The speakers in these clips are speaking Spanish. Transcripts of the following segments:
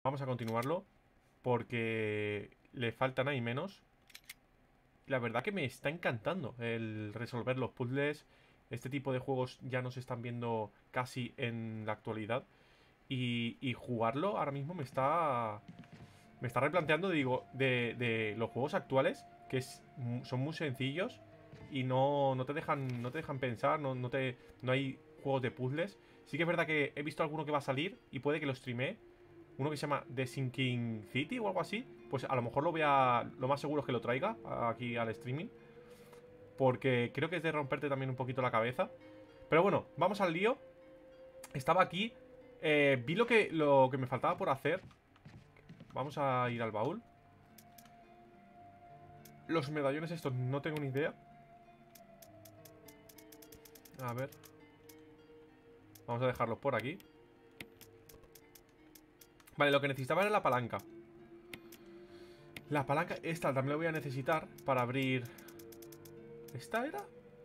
Vamos a continuarlo porque le faltan ahí menos. La verdad que me está encantando el resolver los puzzles. Este tipo de juegos ya no se están viendo casi en la actualidad. Y jugarlo ahora mismo me está replanteando, digo, de los juegos actuales, que son muy sencillos y no te dejan pensar, no hay juegos de puzzles. Sí que es verdad que he visto alguno que va a salir y puede que lo streamee. Uno que se llama The Sinking City o algo así. Pues a lo mejor lo más seguro es que lo traiga aquí al streaming. Porque creo que es de romperte también un poquito la cabeza. Pero bueno, vamos al lío. Estaba aquí. Vi lo que me faltaba por hacer. Vamos a ir al baúl. Los medallones estos no tengo ni idea. A ver. Vamos a dejarlos por aquí. Vale, lo que necesitaba era la palanca. La palanca, esta también la voy a necesitar para abrir... ¿Esta era?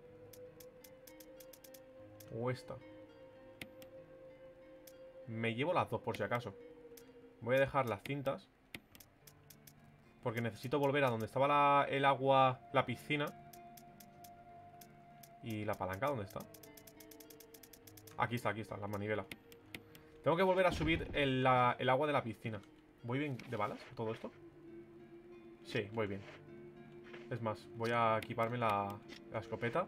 ¿O esta? Me llevo las dos por si acaso. Voy a dejar las cintas porque necesito volver a donde estaba el agua, la piscina. ¿Y la palanca dónde está? Aquí está, la manivela. Tengo que volver a subir el agua de la piscina. ¿Voy bien de balas todo esto? Sí, voy bien. Es más, voy a equiparme la escopeta.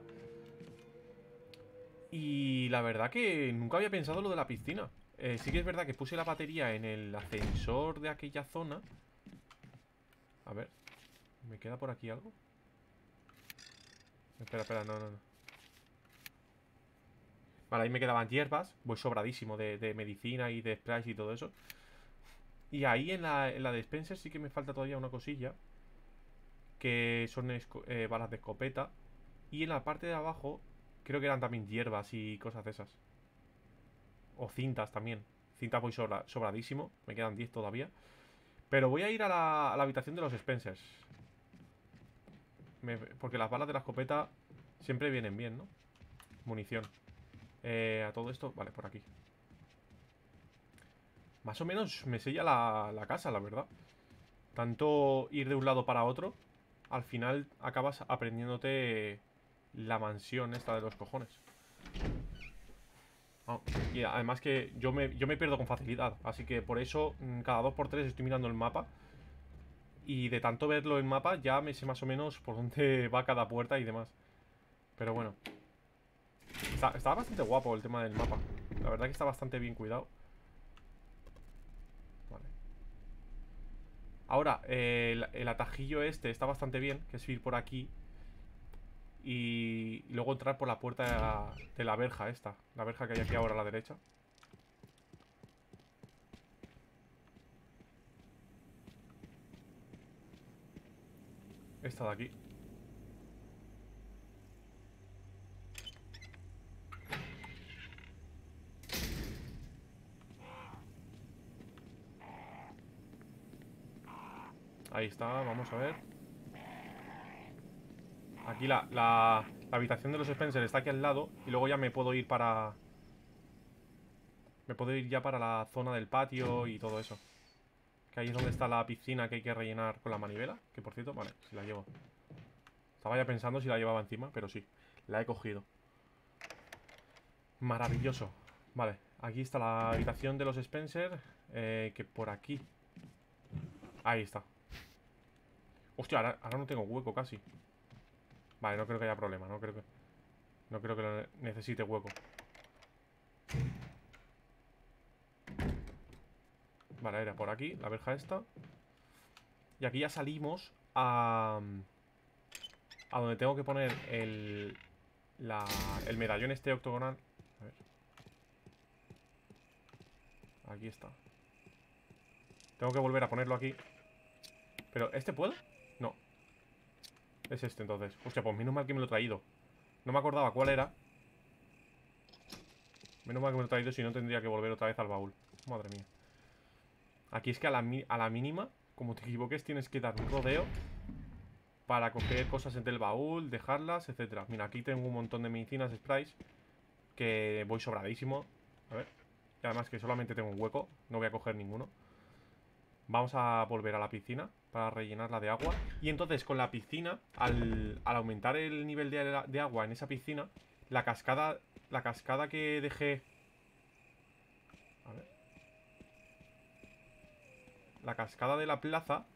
Y la verdad que nunca había pensado lo de la piscina. Sí que es verdad que puse la batería en el ascensor de aquella zona. A ver, ¿me queda por aquí algo? Espera, no. Vale, ahí me quedaban hierbas. Voy sobradísimo de medicina y de sprays y todo eso. Y ahí en la dispenser sí que me falta todavía una cosilla. Que son balas de escopeta. Y en la parte de abajo creo que eran también hierbas y cosas de esas. O cintas también. Cintas voy sobradísimo. Me quedan 10 todavía. Pero voy a ir a la habitación de los Spencers. Porque las balas de la escopeta siempre vienen bien, ¿no? Munición. A todo esto, vale, por aquí. Más o menos me sella la casa, la verdad. Tanto ir de un lado para otro, al final acabas aprendiéndote la mansión esta de los cojones. Ah, y además que yo me pierdo con facilidad. Así que por eso cada 2 por 3 estoy mirando el mapa. Y de tanto verlo en mapa ya me sé más o menos por dónde va cada puerta y demás. Pero bueno, está bastante guapo el tema del mapa. La verdad que está bastante bien cuidado. Vale. Ahora, el atajillo este está bastante bien, que es ir por aquí y luego entrar por la puerta de la verja esta. La verja que hay aquí ahora a la derecha. Esta de aquí. Ahí está, vamos a ver. Aquí la habitación de los Spencer está aquí al lado. Y luego ya me puedo ir para... Me puedo ir ya para la zona del patio y todo eso. Que ahí es donde está la piscina que hay que rellenar con la manivela. Que por cierto, vale, si la llevo. Estaba ya pensando si la llevaba encima, pero sí, la he cogido. Maravilloso. Vale, aquí está la habitación de los Spencer. Que por aquí. Ahí está. Hostia, ahora no tengo hueco casi. Vale, no creo que haya problema. No creo que necesite hueco. Vale, era por aquí, la verja esta. Y aquí ya salimos a donde tengo que poner el medallón este octogonal. A ver. Aquí está. Tengo que volver a ponerlo aquí. Pero, ¿este puedo? No. Es este entonces. Hostia, pues menos mal que me lo he traído. No me acordaba cuál era. Menos mal que me lo he traído, si no tendría que volver otra vez al baúl. Madre mía. Aquí es que a la mínima, como te equivoques, tienes que dar un rodeo para coger cosas entre el baúl, dejarlas, etcétera. Mira, aquí tengo un montón de medicinas, sprays, que voy sobradísimo. A ver. Y además que solamente tengo un hueco, no voy a coger ninguno. Vamos a volver a la piscina para rellenarla de agua. Y entonces con la piscina, al aumentar el nivel de agua en esa piscina, la cascada que dejé... A ver. La cascada de la plaza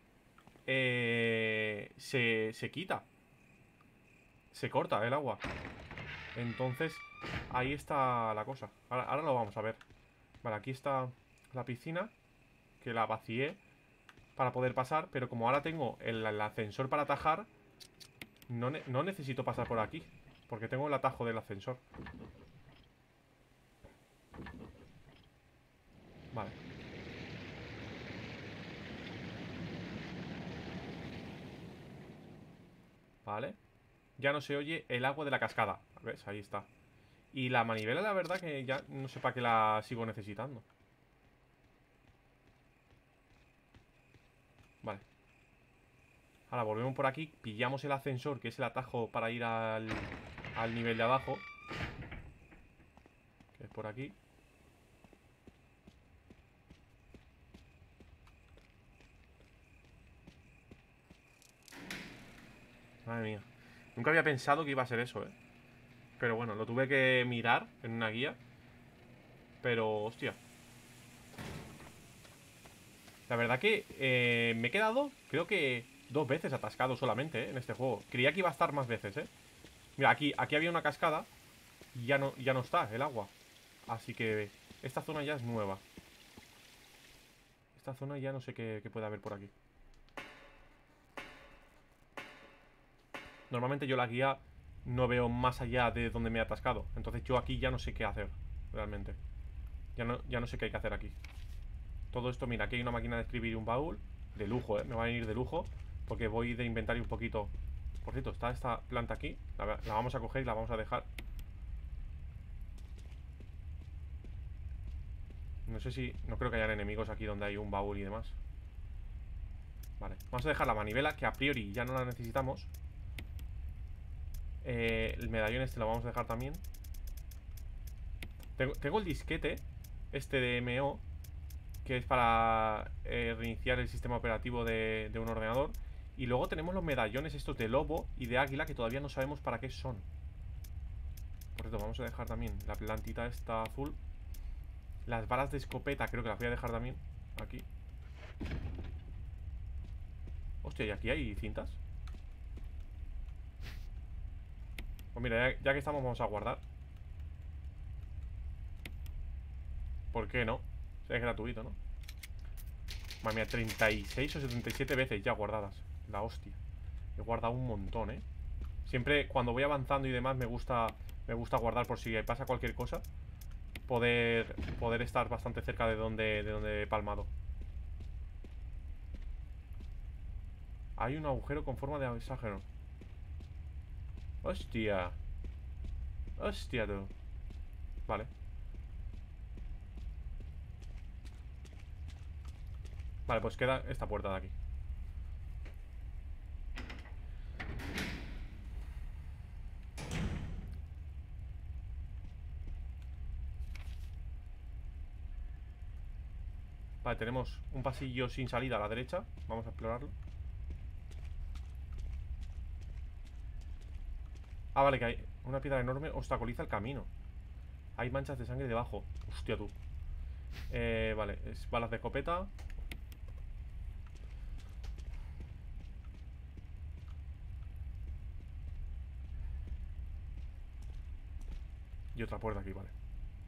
se quita. Se corta el agua. Entonces, ahí está la cosa. Ahora lo vamos a ver. Vale, aquí está la piscina, que la vacié para poder pasar, pero como ahora tengo el ascensor para atajar, no necesito pasar por aquí, porque tengo el atajo del ascensor. Vale. Vale. Ya no se oye el agua de la cascada. ¿Ves? Ahí está. Y la manivela, la verdad que ya no sé para qué la sigo necesitando. Vale. Ahora volvemos por aquí, pillamos el ascensor, que es el atajo para ir al nivel de abajo, que es por aquí. Madre mía. Nunca había pensado que iba a ser eso, ¿eh? Pero bueno, lo tuve que mirar en una guía. Pero, hostia. La verdad que me he quedado, creo que 2 veces atascado solamente, en este juego. Creía que iba a estar más veces, Mira, aquí había una cascada y ya no está el agua. Así que esta zona ya es nueva. Esta zona ya no sé qué puede haber por aquí. Normalmente yo la guía no veo más allá de donde me he atascado. Entonces yo aquí ya no sé qué hacer, realmente. Ya no sé qué hay que hacer aquí. Todo esto, mira, aquí hay una máquina de escribir y un baúl. De lujo, me va a venir de lujo. Porque voy de inventario un poquito. Por cierto, está esta planta aquí. La vamos a coger y la vamos a dejar. No sé si... No creo que hayan enemigos aquí donde hay un baúl y demás. Vale, vamos a dejar la manivela, que a priori ya no la necesitamos. El medallón este lo vamos a dejar también. Tengo el disquete este de MO, que es para reiniciar el sistema operativo de un ordenador. Y luego tenemos los medallones estos de lobo y de águila, que todavía no sabemos para qué son. Por cierto, vamos a dejar también la plantita esta azul. Las balas de escopeta creo que las voy a dejar también aquí. Hostia, ¿y aquí hay cintas? Pues mira, ya que estamos vamos a guardar. ¿Por qué no? Es gratuito, ¿no? Madre mía, 36 o 77 veces ya guardadas. La hostia. He guardado un montón, ¿eh? Siempre cuando voy avanzando y demás me gusta guardar por si pasa cualquier cosa. Poder estar bastante cerca de donde he palmado. Hay un agujero con forma de hexágono. Hostia. Hostia, tú. Vale. Vale, pues queda esta puerta de aquí. Vale, tenemos un pasillo sin salida a la derecha. Vamos a explorarlo. Ah, vale, que hay una piedra enorme obstaculiza el camino. Hay manchas de sangre debajo. Hostia, tú. Vale, es balas de escopeta. Y otra puerta aquí, vale.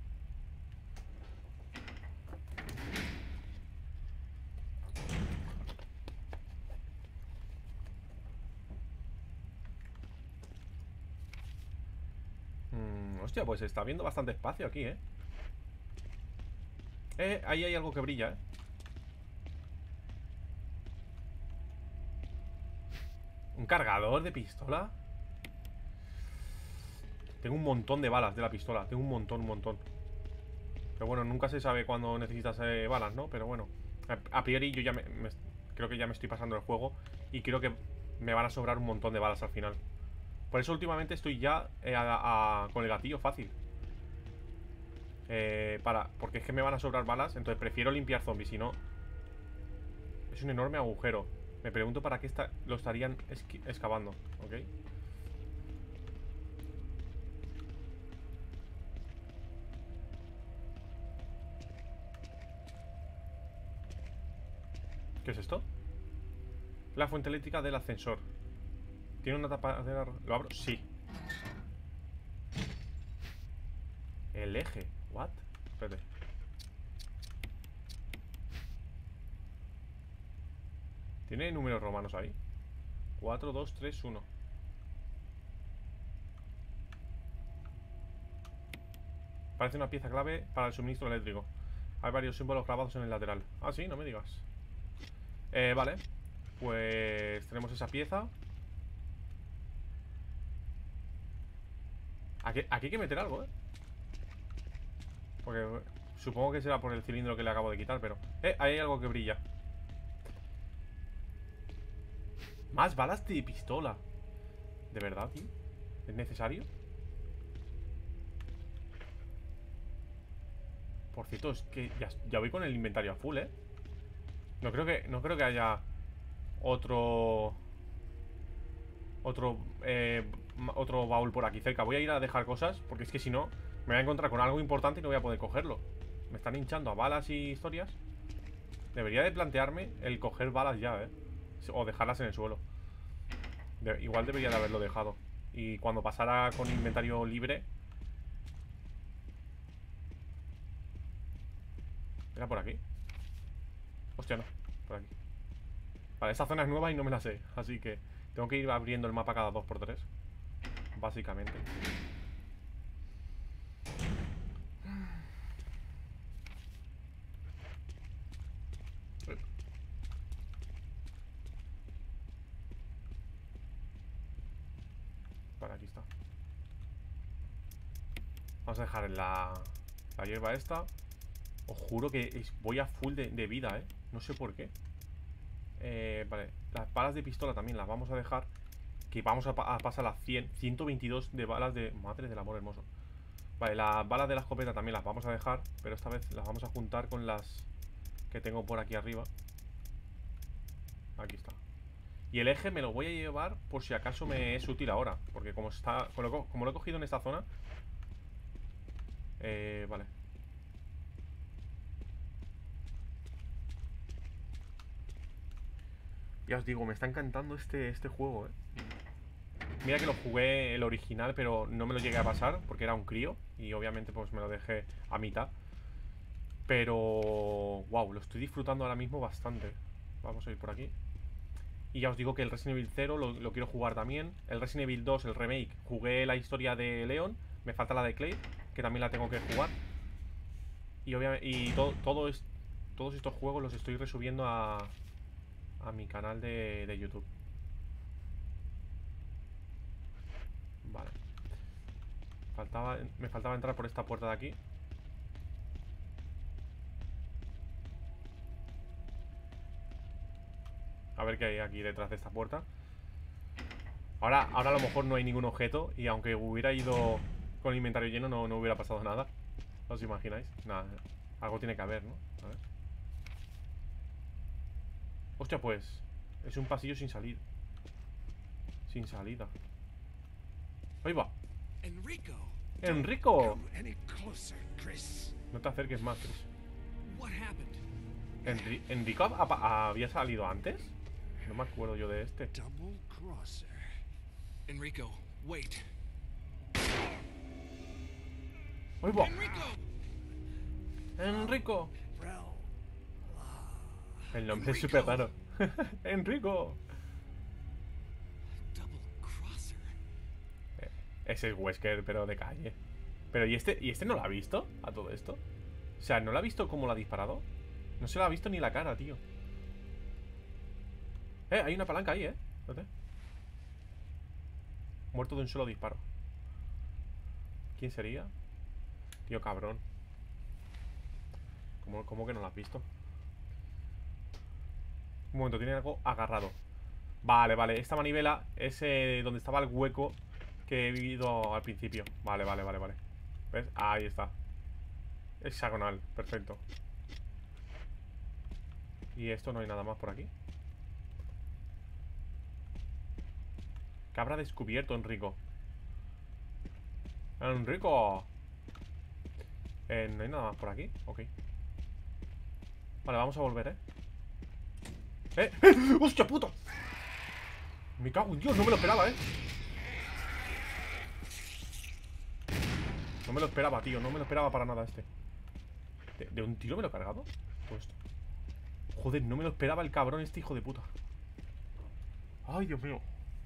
Hostia, pues está viendo bastante espacio aquí, ahí hay algo que brilla, ¿Un cargador de pistola? Tengo un montón de balas de la pistola. Tengo un montón. Pero bueno, nunca se sabe cuándo necesitas balas, ¿no? Pero bueno, a priori yo ya creo que ya me estoy pasando el juego. Y creo que me van a sobrar un montón de balas al final. Por eso últimamente estoy ya con el gatillo fácil. Porque es que me van a sobrar balas. Entonces prefiero limpiar zombies, si no... Es un enorme agujero. Me pregunto para qué lo estarían excavando. ¿Ok? ¿Qué es esto? La fuente eléctrica del ascensor. ¿Tiene una tapadera? ¿Lo abro? Sí. El eje. ¿What? Espérate. ¿Tiene números romanos ahí? 4, 2, 3, 1. Parece una pieza clave para el suministro eléctrico. Hay varios símbolos grabados en el lateral. Ah, sí, no me digas. Vale. Pues tenemos esa pieza. Aquí hay que meter algo, ¿eh? Porque supongo que será por el cilindro que le acabo de quitar, pero... ahí hay algo que brilla. Más balas de pistola. ¿De verdad, tío? ¿Es necesario? Por cierto, es que ya voy con el inventario a full, ¿eh? No creo que haya otro... Otro baúl por aquí cerca. Voy a ir a dejar cosas, porque es que si no me voy a encontrar con algo importante y no voy a poder cogerlo. Me están hinchando a balas y historias. Debería de plantearme el coger balas ya, o dejarlas en el suelo. Igual debería de haberlo dejado. Y cuando pasara con inventario libre... ¿Era por aquí? Hostia, no, por aquí. Vale, esta zona es nueva y no me la sé. Así que tengo que ir abriendo el mapa cada 2×3, básicamente. Vale, aquí está. Vamos a dejar la hierba esta. Os juro que voy a full de vida, no sé por qué. Vale, las balas de pistola también las vamos a dejar. Que vamos a pasar las 122 de balas de... Madre del amor hermoso. Vale, las balas de la escopeta también las vamos a dejar, pero esta vez las vamos a juntar con las que tengo por aquí arriba. Aquí está. Y el eje me lo voy a llevar por si acaso me es útil ahora. Porque como lo he cogido en esta zona. Vale. Ya os digo, me está encantando este juego, Mira que lo jugué el original, pero no me lo llegué a pasar porque era un crío. Y obviamente pues me lo dejé a mitad. Pero... wow, lo estoy disfrutando ahora mismo bastante. Vamos a ir por aquí. Y ya os digo que el Resident Evil 0 lo quiero jugar también. El Resident Evil 2, el remake, jugué la historia de Leon. Me falta la de Claire, que también la tengo que jugar. Y obviamente todos estos juegos los estoy resubiendo a mi canal de YouTube. Vale. Me faltaba entrar por esta puerta de aquí. A ver qué hay aquí detrás de esta puerta. Ahora a lo mejor no hay ningún objeto. Y aunque hubiera ido con el inventario lleno, no hubiera pasado nada. ¿Os imagináis? Nada, algo tiene que haber, ¿no? A ver. Hostia, pues es un pasillo sin salir. Sin salida. ¡Ahí va! Enrico. ¡Enrico! Come any closer, Chris. No te acerques más, Chris. What happened? ¿Enrico había salido antes? No me acuerdo yo de este. Double crosser. Enrico, wait. ¡Ahí va! Enrico. ¡Enrico! El nombre es súper raro. ¡Enrico! Double crosser. Ese es Wesker, pero de calle. Pero ¿y este no lo ha visto a todo esto? O sea, ¿no lo ha visto cómo lo ha disparado? No se lo ha visto ni la cara, tío. Hay una palanca ahí, Fíjate. Muerto de un solo disparo. ¿Quién sería? Tío, cabrón. ¿Cómo que no lo has visto? Un momento, tiene algo agarrado. Vale, vale, esta manivela es donde estaba el hueco que he vivido al principio. Vale. ¿Ves? Ahí está. Hexagonal, perfecto. Y esto no hay nada más por aquí. ¿Qué habrá descubierto Enrico? ¡Enrico! No hay nada más por aquí. Ok. Vale, vamos a volver, ¡Hostia puta! Me cago en Dios, no me lo esperaba, No me lo esperaba, tío. No me lo esperaba para nada este. ¿De un tiro me lo he cargado? Pues esto. Joder, no me lo esperaba el cabrón este hijo de puta. Ay, Dios mío.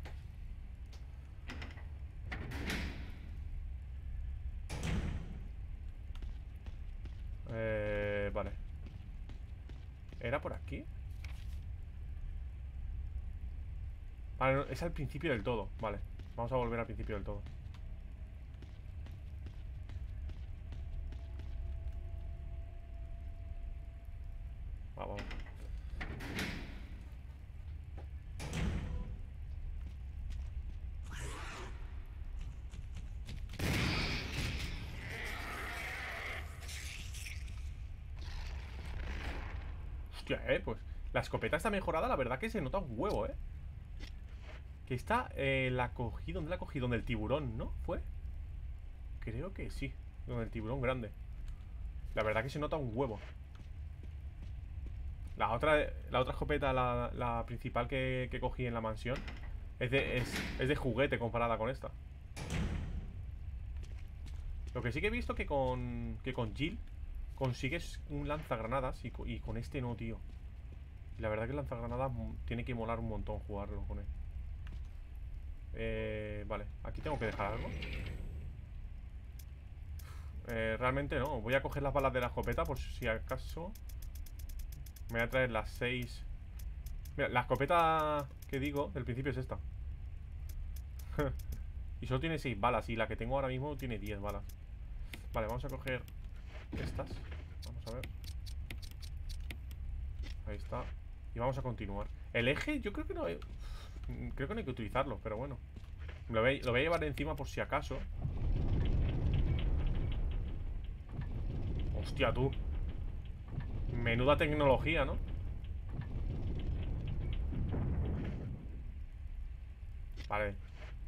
Vale. ¿Era por aquí? Vale, no, es al principio del todo. Vale, vamos a volver al principio del todo. Vamos. Hostia, pues la escopeta está mejorada, la verdad que se nota un huevo, Que está, la cogí, ¿dónde la cogí? Donde el tiburón, ¿no? ¿Fue? Creo que sí, donde el tiburón grande. La verdad que se nota un huevo. La otra escopeta, la principal que cogí en la mansión, es de juguete comparada con esta. Lo que sí que he visto que con Jill consigues un lanzagranadas y con este no, tío. Y la verdad que el lanzagranadas tiene que molar un montón jugarlo con él. Vale, aquí tengo que dejar algo. Realmente no. Voy a coger las balas de la escopeta por si acaso. Me voy a traer las 6. Mira, la escopeta que digo del principio es esta. Y solo tiene 6 balas. Y la que tengo ahora mismo tiene 10 balas. Vale, vamos a coger estas. Vamos a ver. Ahí está. Y vamos a continuar. El eje yo creo que no hay... Creo que no hay que utilizarlo, pero bueno. Lo voy a llevar encima por si acaso. Hostia, tú. Menuda tecnología, ¿no? Vale.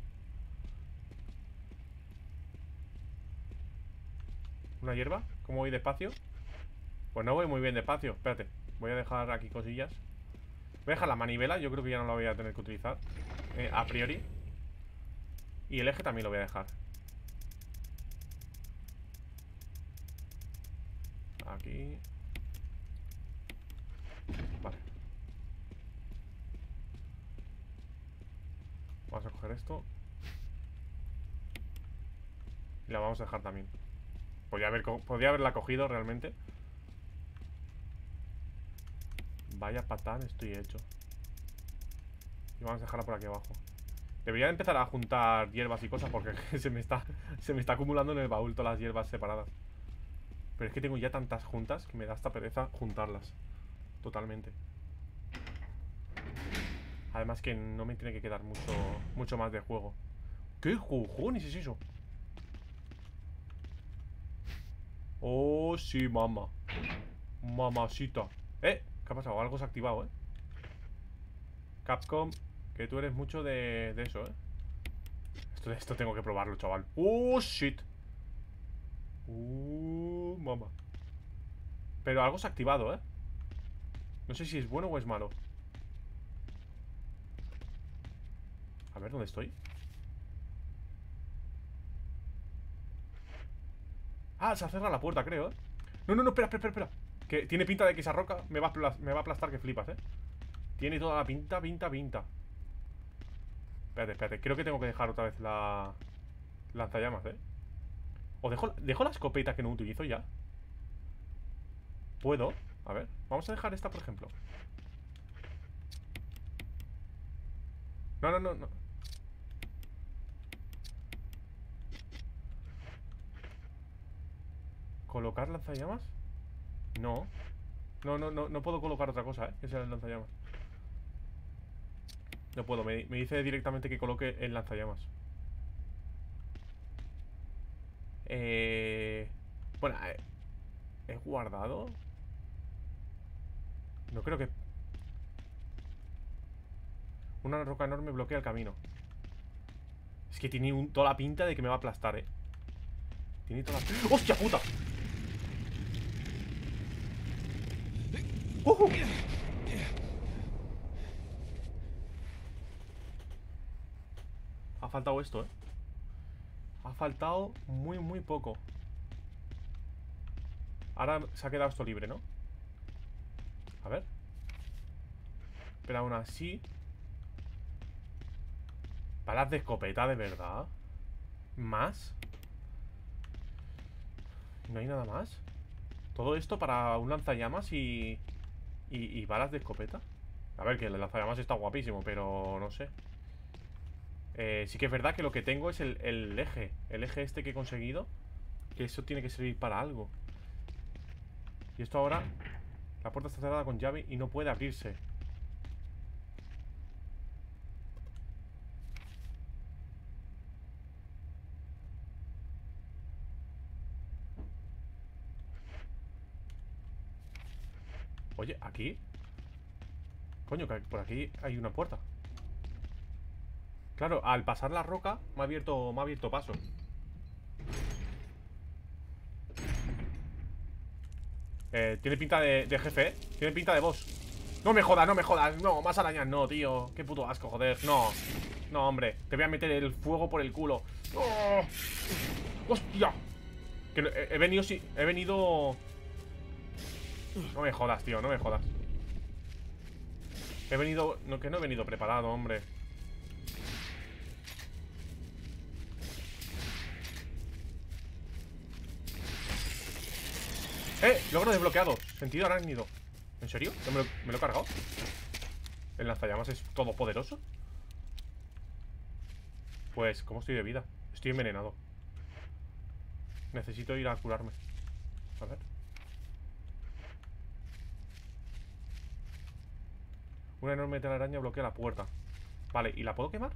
¿Una hierba? ¿Cómo voy despacio? Pues no voy muy bien despacio. Espérate. Voy a dejar aquí cosillas. Voy a dejar la manivela. Yo creo que ya no la voy a tener que utilizar. A priori. Y el eje también lo voy a dejar. Aquí. Vale. Vamos a coger esto. Y la vamos a dejar también. Podría haberla cogido realmente. Vaya patán estoy hecho. Y vamos a dejarla por aquí abajo. Debería empezar a juntar hierbas y cosas porque se me está acumulando en el baúl todas las hierbas separadas. Pero es que tengo ya tantas juntas que me da hasta pereza juntarlas. Totalmente. Además que no me tiene que quedar mucho más de juego. ¿Qué cojones es eso? Oh, sí, mamá. Mamacita. ¿Qué ha pasado? Algo se ha activado, Capcom, que tú eres mucho de eso, Esto tengo que probarlo, chaval. Oh, shit. Mamá. Pero algo se ha activado, No sé si es bueno o es malo. A ver, ¿dónde estoy? Ah, se ha cerrado la puerta, creo, No, espera. Que tiene pinta de que esa roca me va a aplastar que flipas, Tiene toda la pinta. Espérate. Creo que tengo que dejar otra vez la lanzallamas, O dejo la escopeta que no utilizo ya. ¿Puedo? A ver, vamos a dejar esta, por ejemplo. No. ¿Colocar lanzallamas? No. No puedo colocar otra cosa, que sea el lanzallamas. No puedo, me dice directamente que coloque el lanzallamas. Bueno, ¿he guardado? No creo que... Una roca enorme bloquea el camino. Es que tiene toda la pinta de que me va a aplastar, Tiene toda la... ¡Hostia puta! Ha faltado esto, Ha faltado muy, muy poco. Ahora se ha quedado esto libre, ¿no? A ver. Pero aún así... Balas de escopeta, de verdad. ¿Más? ¿No hay nada más? Todo esto para un lanzallamas y balas de escopeta. A ver, que el lanzallamas está guapísimo, pero no sé. Sí que es verdad que lo que tengo es el eje. El eje este que he conseguido. Que eso tiene que servir para algo. Y esto ahora... La puerta está cerrada con llave y no puede abrirse. Oye, ¿aquí? Coño, que por aquí hay una puerta. Claro, al pasar la roca me ha abierto paso. Tiene pinta de jefe, Tiene pinta de boss. No me jodas, no me jodas. No, más arañas no, tío. Qué puto asco, joder. No. No, hombre. Te voy a meter el fuego por el culo. ¡Oh! ¡Hostia! Que he venido... Sí, he venido... No me jodas, tío, no me jodas. He venido... No, que no he venido preparado, hombre. Logro desbloqueado. Sentido arácnido. ¿En serio? ¿No me lo he cargado? ¿El lanzallamas es todopoderoso? Pues, ¿cómo estoy de vida? Estoy envenenado. Necesito ir a curarme. A ver. Una enorme telaraña bloquea la puerta. Vale, ¿y la puedo quemar?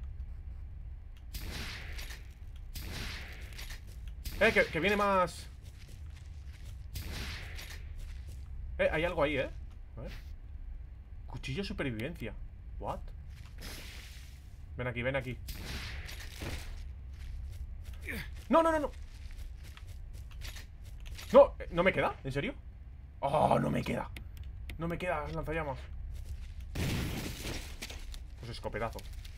Que viene más... hay algo ahí, A ver. Cuchillo de supervivencia. What? Ven aquí, ven aquí. No, no, no, no. No, ¿no me queda? ¿En serio? Oh, no me queda. No me queda lanzallamas. Pues escopetazo.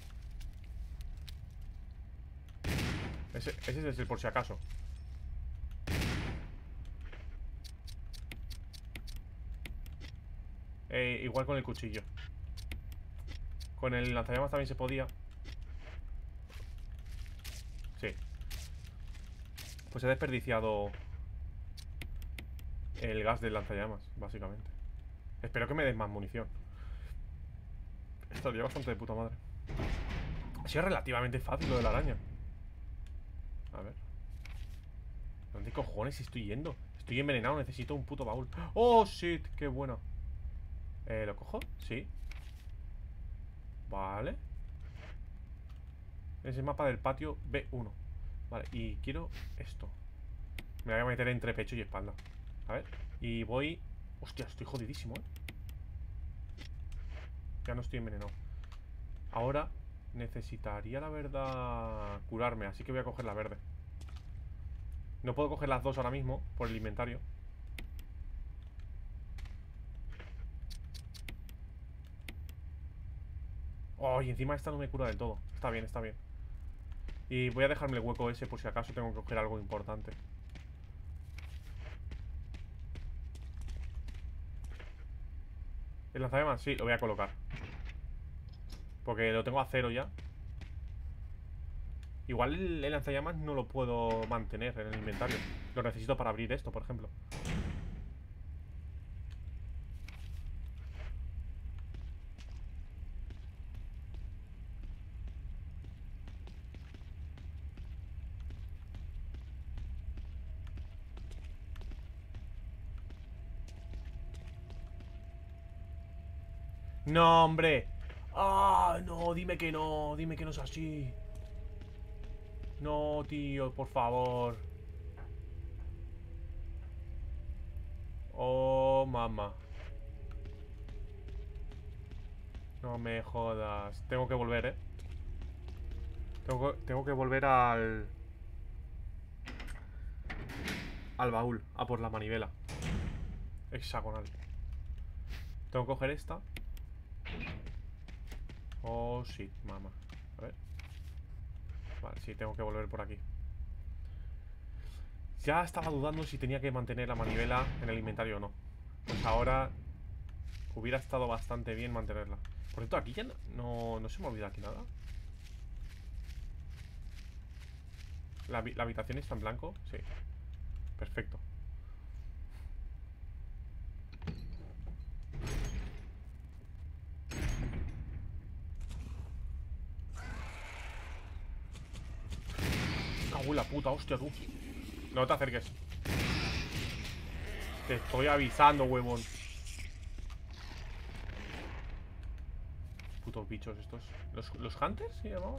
Ese es el por si acaso. Igual con el cuchillo. Con el lanzallamas también se podía. Sí. Pues he desperdiciado el gas del lanzallamas, básicamente. Espero que me des más munición. Estaría bastante de puta madre. Ha sido relativamente fácil lo de la araña. A ver. ¿Dónde cojones estoy yendo? Estoy envenenado, necesito un puto baúl. ¡Oh, shit! ¡Qué bueno! ¿Lo cojo? Sí. Vale. Es el mapa del patio B1. Vale, y quiero esto. Me voy a meter entre pecho y espalda. A ver, y voy... Hostia, estoy jodidísimo, Ya no estoy envenenado. Ahora necesitaría, la verdad, curarme, así que voy a coger la verde. No puedo coger las dos ahora mismo por el inventario. Oh, y encima esta no me cura del todo. Está bien, está bien. Y voy a dejarme el hueco ese por si acaso tengo que coger algo importante. ¿El lanzallamas? Sí, lo voy a colocar. Porque lo tengo a 0 ya. Igual el lanzallamas no lo puedo mantener en el inventario. Lo necesito para abrir esto, por ejemplo. No, hombre. Ah, no, dime que no. Dime que no es así. No, tío, por favor. Oh, mamá. No me jodas. Tengo que volver, ¿eh? Tengo que volver al... Al baúl, a por la manivela hexagonal. Tengo que coger esta. Oh, shit, mamá. A ver. Vale, sí, tengo que volver por aquí. Ya estaba dudando si tenía que mantener la manivela en el inventario o no. Pues ahora hubiera estado bastante bien mantenerla. Por cierto, aquí ya no se me olvida aquí nada. La habitación está en blanco. Sí, perfecto. Cago en la puta, hostia, tú. No te acerques. Te estoy avisando, huevón. Putos bichos estos. ¿Los Hunters se llamaban?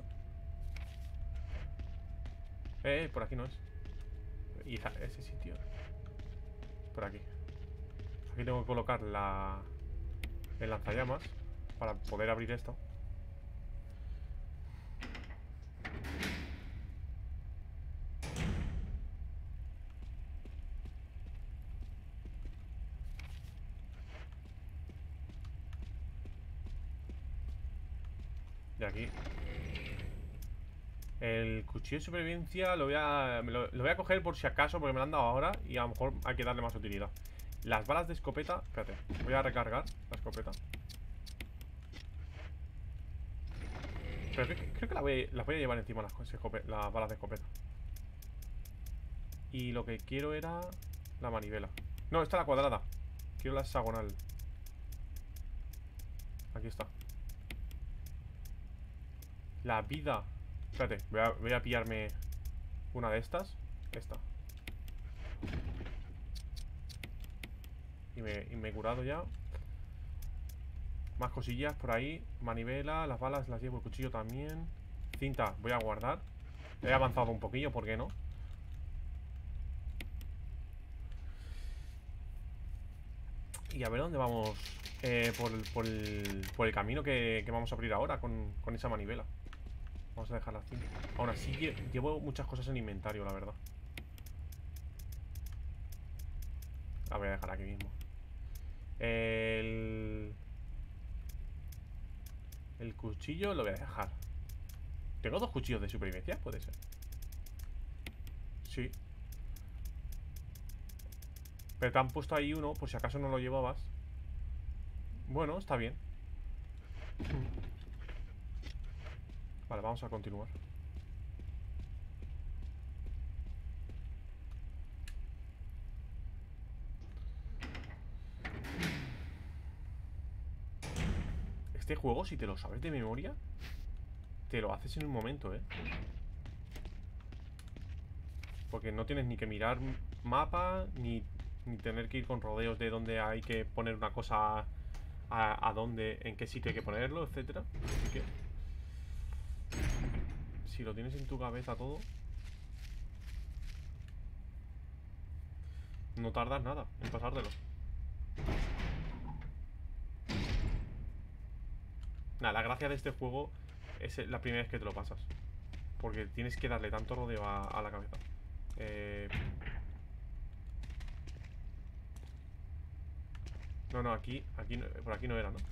Por aquí no es. Y ese sitio. Por aquí. Aquí tengo que colocar el lanzallamas para poder abrir esto. Y aquí el cuchillo de supervivencia lo voy a coger por si acaso, porque me lo han dado ahora y a lo mejor hay que darle más utilidad. Las balas de escopeta, espérate, voy a recargar la escopeta. Pero creo que las voy a llevar encima las balas de escopeta. Y lo que quiero era la manivela. No, esta es la cuadrada. Quiero la hexagonal. Aquí está. La vida. Espérate, voy a pillarme una de estas. Esta. Y me he curado ya. Más cosillas por ahí. Manivela, las balas las llevo, el cuchillo también. Cinta, voy a guardar. He avanzado un poquillo, ¿por qué no? Y a ver dónde vamos. Por el camino que vamos a abrir ahora con esa manivela. Vamos a dejarla así. Aún así llevo muchas cosas en inventario, la verdad. La voy a dejar aquí mismo. El cuchillo lo voy a dejar. ¿Tengo dos cuchillos de supervivencia? Puede ser. Sí. Pero te han puesto ahí uno, por si acaso no lo llevabas. Bueno, está bien. Vale, vamos a continuar. Este juego, si te lo sabes de memoria, te lo haces en un momento, ¿eh? Porque no tienes ni que mirar mapa, ni tener que ir con rodeos de dónde hay que poner una cosa a dónde, en qué sitio hay que ponerlo, etcétera. Así que si lo tienes en tu cabeza todo, no tardas nada en pasártelo. Nada, la gracia de este juego es la primera vez que te lo pasas. Porque tienes que darle tanto rodeo a la cabeza. No, aquí por aquí no era, ¿no?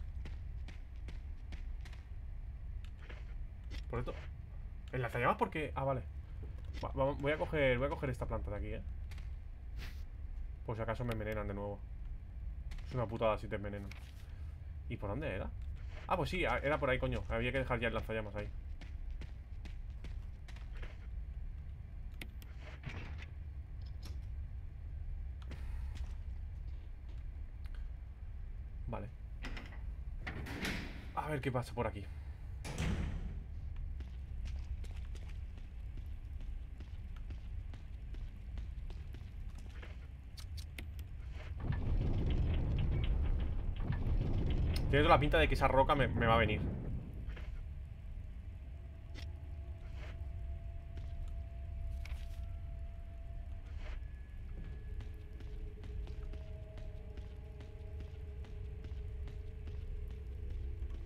Por esto. ¿El lanzallamas porque? Ah, vale. Voy a coger esta planta de aquí, ¿eh? Por si acaso me envenenan de nuevo. Es una putada si te envenenan. ¿Y por dónde era? Ah, pues sí, era por ahí, coño. Había que dejar ya el lanzallamas ahí. Vale. A ver qué pasa por aquí. Tiene toda la pinta de que esa roca me va a venir.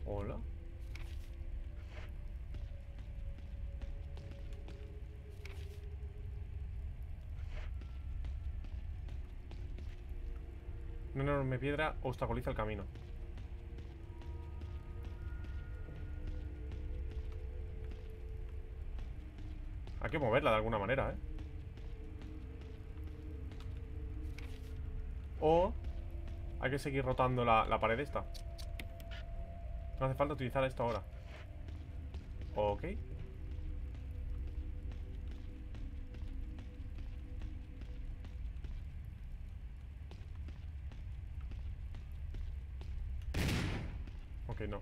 Hola. Una enorme piedra obstaculiza el camino. Hay que moverla de alguna manera, ¿eh? O hay que seguir rotando la pared esta. No hace falta utilizar esto ahora. Ok. Ok, no.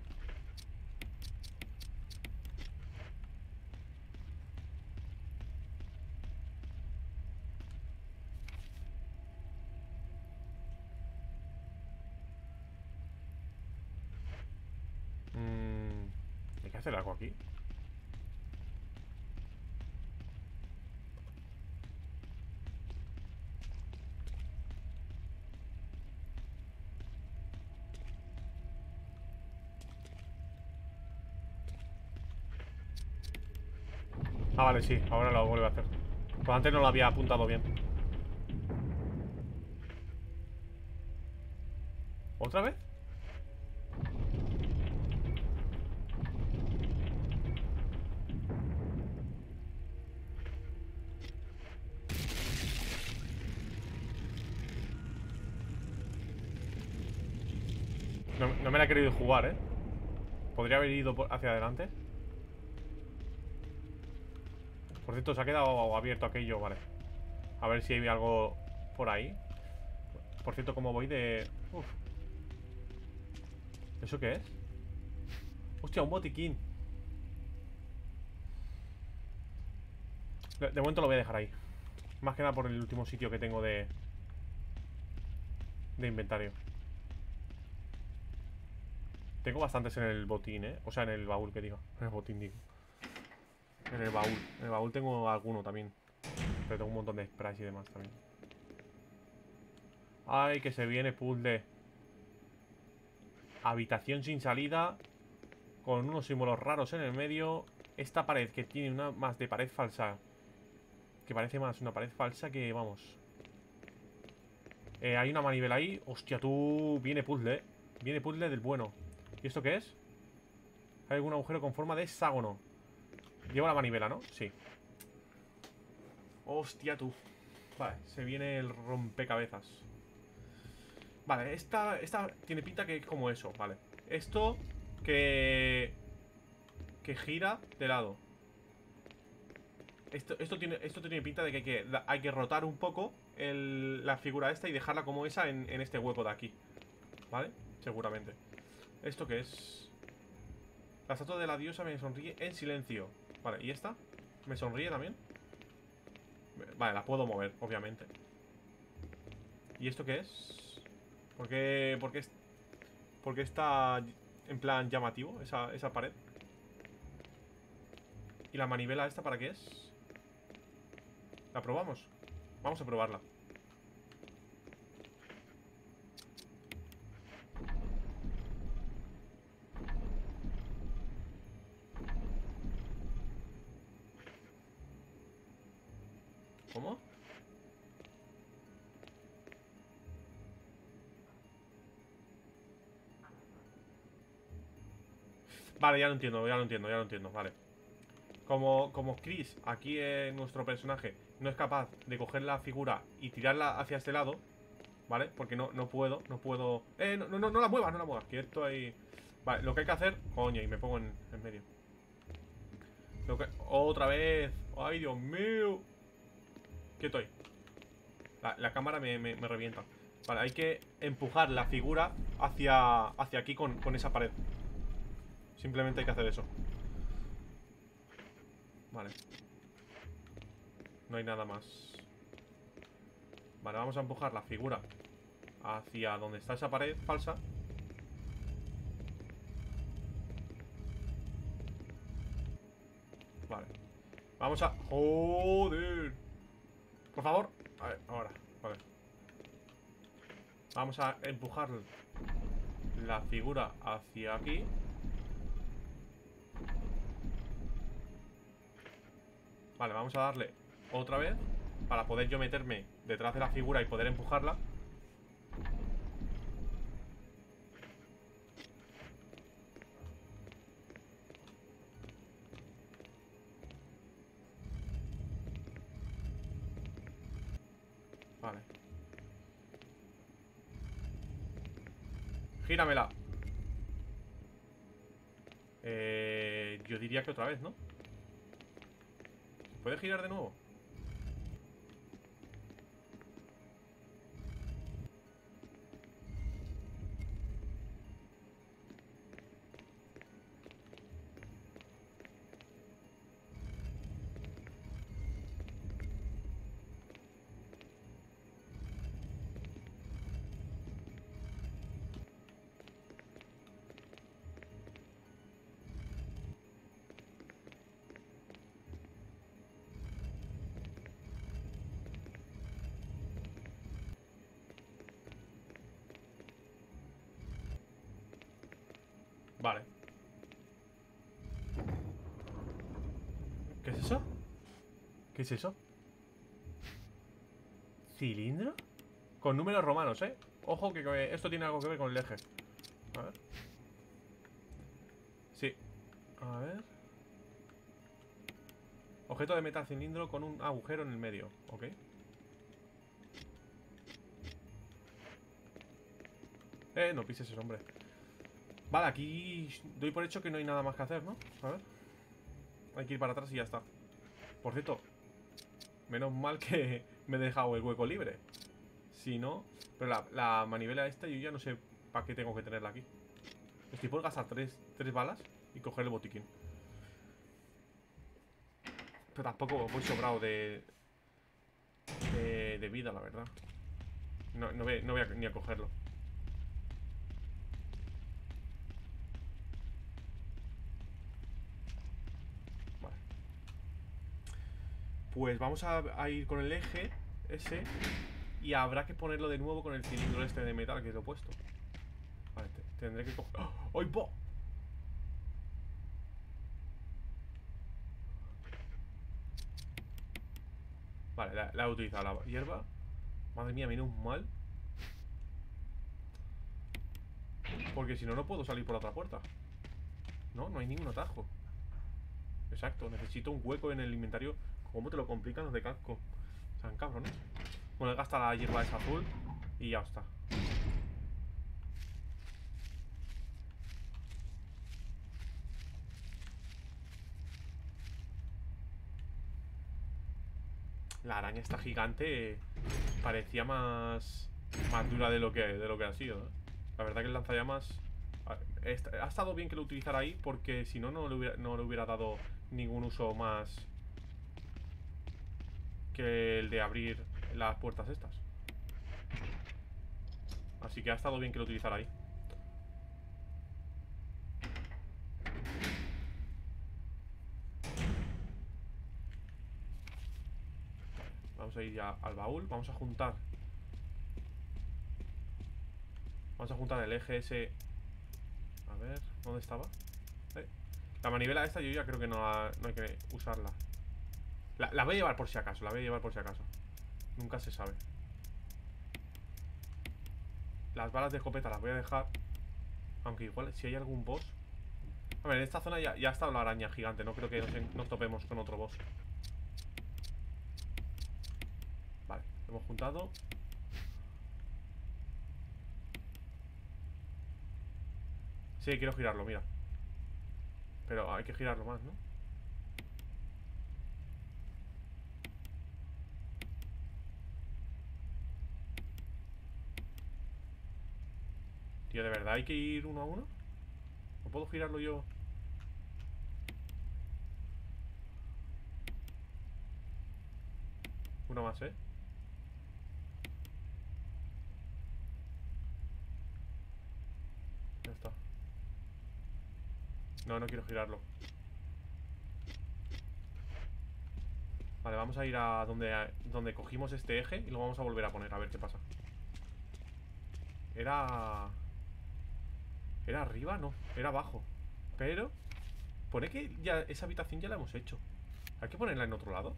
Hay que hacer algo aquí. Ah, vale, sí, ahora lo vuelvo a hacer. Pues antes no lo había apuntado bien. ¿Otra vez? No me la he querido jugar, ¿eh? Podría haber ido hacia adelante. Por cierto, se ha quedado abierto aquello, vale. A ver si hay algo por ahí. Por cierto, ¿cómo voy de...? Uf. ¿Eso qué es? Hostia, un botiquín. De momento lo voy a dejar ahí. Más que nada por el último sitio que tengo de inventario. Tengo bastantes en el botín, ¿eh? O sea, en el baúl, que digo. En el botín, digo. En el baúl. En el baúl tengo alguno también. Pero tengo un montón de sprays y demás también. Ay, que se viene puzzle. Habitación sin salida. Con unos símbolos raros en el medio. Esta pared que tiene una más de pared falsa. Que parece más una pared falsa que, vamos. Hay una manivela ahí. Hostia, tú. Viene puzzle, Viene puzzle del bueno. ¿Y esto qué es? Hay algún agujero con forma de hexágono. Lleva la manivela, ¿no? Sí. Hostia, tú. Vale, se viene el rompecabezas. Vale, esta tiene pinta que es como eso, vale. Esto que gira de lado. Esto tiene pinta de que hay que rotar un poco la figura esta y dejarla como esa en este hueco de aquí. ¿Vale? Seguramente. ¿Esto qué es? La estatua de la diosa me sonríe en silencio. Vale, ¿y esta? ¿Me sonríe también? Vale, la puedo mover, obviamente. ¿Y esto qué es? ¿Por qué está en plan llamativo esa pared? ¿Y la manivela esta para qué es? ¿La probamos? Vamos a probarla. ¿Cómo? Vale, ya lo entiendo, vale. Como Chris, aquí nuestro personaje, no es capaz de coger la figura y tirarla hacia este lado, ¿vale? Porque no puedo. No la muevas, que esto ahí. Vale, lo que hay que hacer. Coño, y me pongo en medio. Otra vez. Ay, Dios mío. Quieto ahí. La cámara me revienta. Vale, hay que empujar la figura hacia aquí con esa pared. Simplemente hay que hacer eso. Vale. No hay nada más. Vale, vamos a empujar la figura hacia donde está esa pared falsa. Vale. Vamos a... ¡Joder! Por favor. A ver, ahora. Vale. Vamos a empujar la figura hacia aquí. Vale, vamos a darle otra vez para poder yo meterme detrás de la figura y poder empujarla. Vale. Gíramela. Yo diría que otra vez, ¿no? ¿Se puede girar de nuevo? Vale. ¿Qué es eso? ¿Qué es eso? ¿Cilindro? Con números romanos, ¿eh? Ojo que esto tiene algo que ver con el eje. A ver. Sí. A ver. Objeto de metal cilindro con un agujero en el medio. Ok. No pises ese hombre. Vale, aquí doy por hecho que no hay nada más que hacer, ¿no? A ver. Hay que ir para atrás y ya está. Por cierto, menos mal que me he dejado el hueco libre. Si no... Pero la manivela esta yo ya no sé para qué tengo que tenerla aquí. Estoy por gastar tres balas y coger el botiquín. Pero tampoco voy sobrado de vida, la verdad. No voy ni a cogerlo. Vale. Pues vamos a ir con el eje ese. Y habrá que ponerlo de nuevo con el cilindro este de metal que lo he puesto. Vale, tendré que coger... ¡Oh! ¡Ay, po! Vale, la he utilizado la hierba. Madre mía, menos mal. Porque si no, no puedo salir por la otra puerta. No hay ningún atajo. Exacto, necesito un hueco en el inventario. ¿Cómo te lo complican los de casco? Sean cabrones. Bueno, gasta la hierba esa azul y ya está. La araña esta gigante parecía más dura de lo que ha sido, ¿eh? La verdad que el lanzallamas ha estado bien que lo utilizara ahí, porque si no, no le hubiera dado ningún uso más que el de abrir las puertas estas. Así que ha estado bien que lo utilizara ahí. Vamos a ir ya al baúl. Vamos a juntar el eje ese. A ver, ¿dónde estaba? La manivela esta yo ya creo que no hay que usarla. La voy a llevar por si acaso. Nunca se sabe. Las balas de escopeta las voy a dejar. Aunque igual si hay algún boss. A ver, en esta zona ya ha estado la araña gigante. No creo que nos topemos con otro boss. Vale, lo hemos juntado. Sí, quiero girarlo, mira. Pero hay que girarlo más, ¿no? Tío, ¿de verdad hay que ir uno a uno? ¿No puedo girarlo yo? Una más, ¿eh? Ya está. No quiero girarlo. Vale, vamos a ir a donde cogimos este eje y lo vamos a volver a poner, a ver qué pasa. ¿Era arriba? No, era abajo. Pero pone que ya esa habitación ya la hemos hecho. ¿Hay que ponerla en otro lado?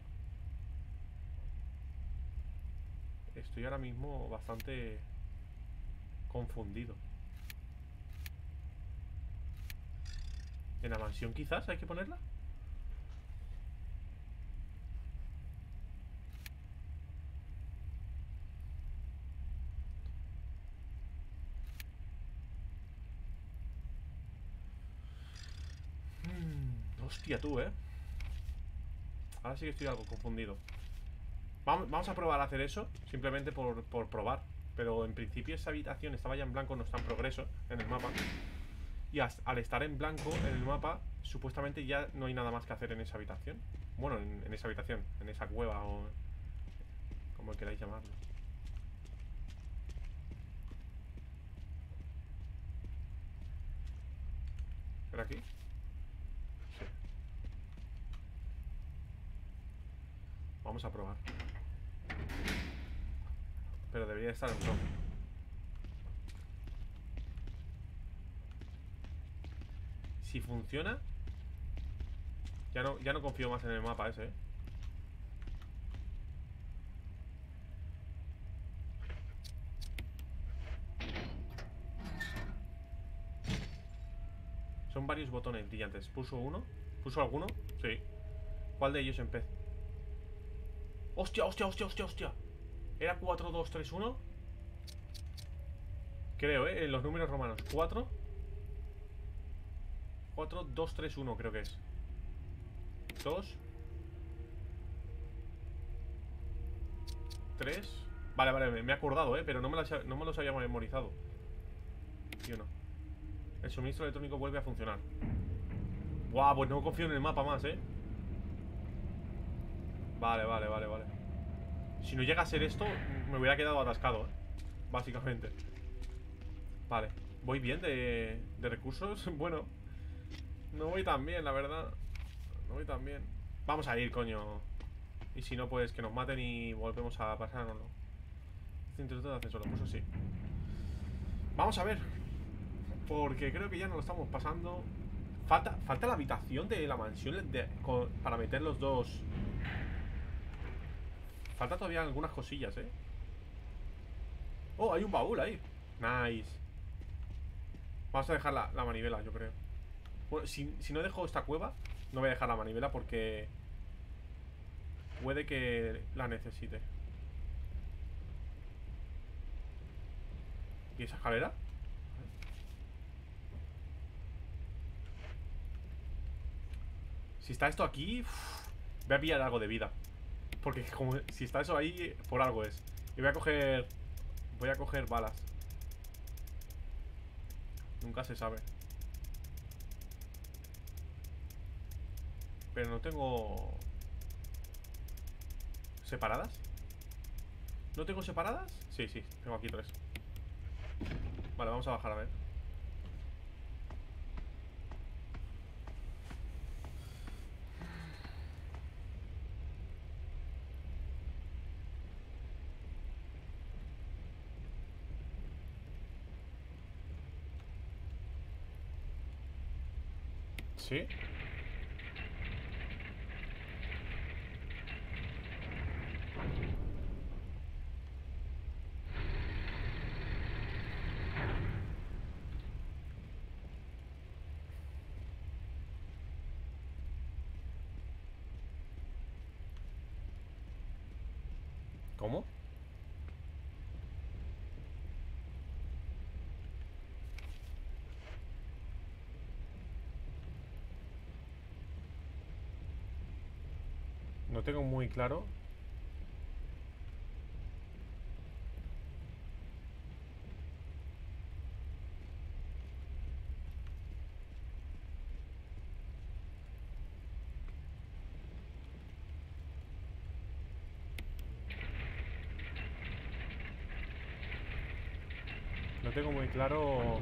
Estoy ahora mismo bastante confundido. ¿En la mansión quizás hay que ponerla? Hostia tú, ahora sí que estoy algo confundido. Vamos a probar a hacer eso, simplemente por probar. Pero en principio esa habitación estaba ya en blanco, no está en progreso en el mapa. Y al estar en blanco en el mapa, supuestamente ya no hay nada más que hacer en esa habitación. Bueno, en esa habitación, en esa cueva o como queráis llamarlo. ¿Pero aquí? Sí. Vamos a probar. Pero debería estar en rojo. Si funciona, ya no confío más en el mapa ese, Son varios botones brillantes. ¿Puso uno? ¿Puso alguno? Sí. ¿Cuál de ellos empezó? ¡Hostia, hostia, hostia, hostia, hostia! ¿Era 4, 2, 3, 1? Creo, en los números romanos. 4, 4, 2, 3, 1 creo que es. 2, 3. Vale, vale, me he acordado, pero no me los había memorizado. ¿Sí o no? El suministro electrónico vuelve a funcionar. Guau, pues no confío en el mapa más, Vale, vale, vale, vale. Si no llega a ser esto, me hubiera quedado atascado, básicamente. Vale, ¿voy bien de recursos? Bueno, no voy tan bien, la verdad. No voy tan bien. Vamos a ir, coño. Y si no, pues que nos maten y volvemos a pasárnoslo. Este intento de ascensor, lo puso así. Vamos a ver. Porque creo que ya no lo estamos pasando. Falta la habitación de la mansión para meter los dos. Falta todavía algunas cosillas, Oh, hay un baúl ahí. Nice. Vamos a dejar la manivela, yo creo. Bueno, si no dejo esta cueva, no voy a dejar la manivela porque puede que la necesite. ¿Y esa escalera? Si está esto aquí, voy a pillar algo de vida. Porque como si está eso ahí, por algo es. Y voy a coger balas. Nunca se sabe. Pero no tengo... ¿Separadas? ¿No tengo separadas? Sí, sí, tengo aquí 3. Vale, vamos a bajar a ver. ¿Sí? ¿Cómo? No tengo muy claro. No tengo muy claro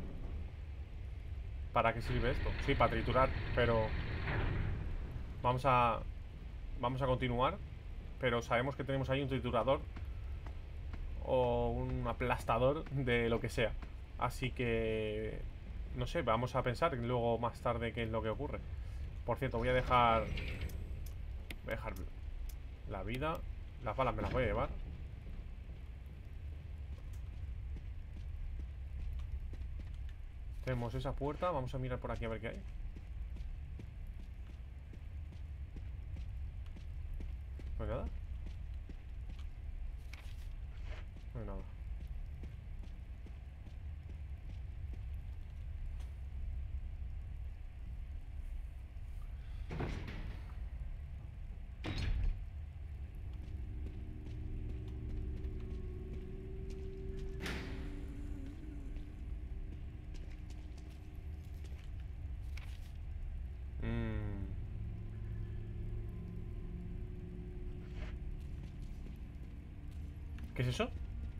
para qué sirve esto. Sí, para triturar, pero vamos a continuar. Pero sabemos que tenemos ahí un triturador o un aplastador de lo que sea. Así que no sé, vamos a pensar luego más tarde qué es lo que ocurre. Por cierto, voy a dejar Voy a dejar la vida. Las balas me las voy a llevar. Tenemos esa puerta. Vamos a mirar por aquí a ver qué hay. No hay nada. No hay nada. ¿Qué es eso?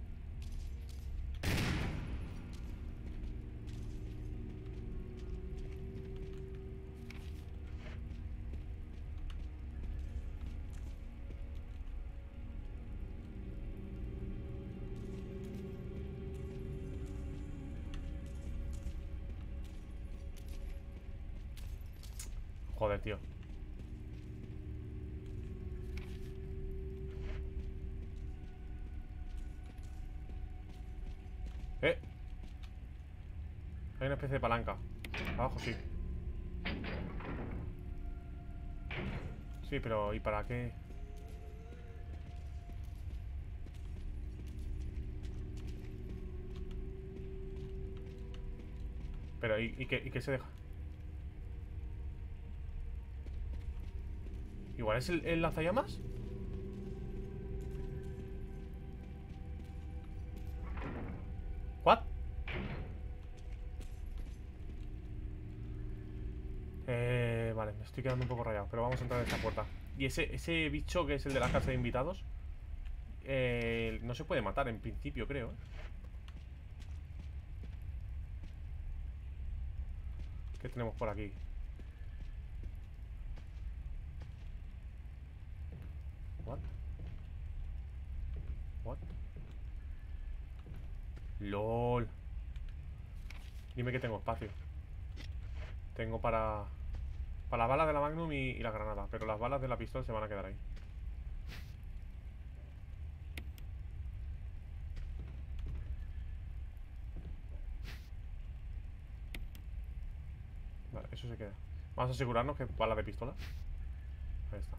Joder, tío. Hay una especie de palanca. Abajo sí. Sí, pero ¿y para qué? Pero ¿y qué se deja? ¿Igual es el lanzallamas? ¿What? Vale, me estoy quedando un poco rayado. Pero vamos a entrar en esta puerta. Y ese bicho que es el de la casa de invitados, no se puede matar en principio, creo. ¿Qué tenemos por aquí? What? What? LOL. Dime que tengo espacio. Tengo para las balas de la Magnum y la granada. Pero las balas de la pistola se van a quedar ahí. Vale, eso se queda. Vamos a asegurarnos que bala de pistola. Ahí está.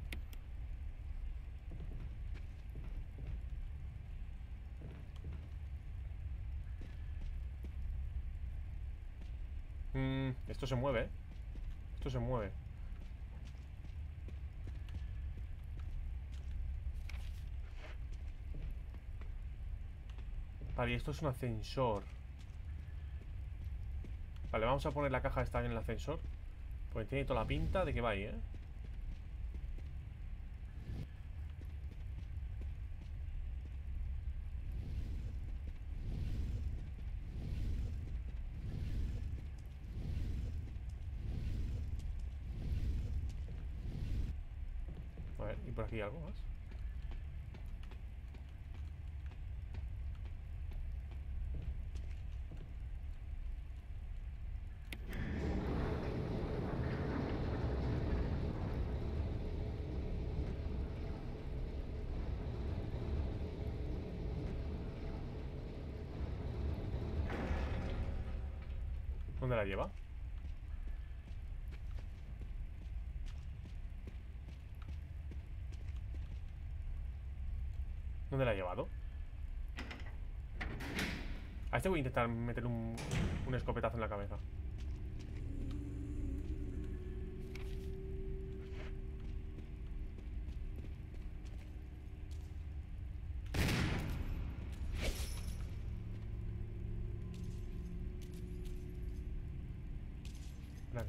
Esto se mueve, ¿eh? Esto se mueve. Vale, y esto es un ascensor. Vale, vamos a poner la caja esta en el ascensor. Porque tiene toda la pinta de que va ahí, ¿eh? A ver, ¿y por aquí hay algo más? ¿Dónde la lleva? ¿Dónde la ha llevado? A este voy a intentar meter un escopetazo en la cabeza. Vale.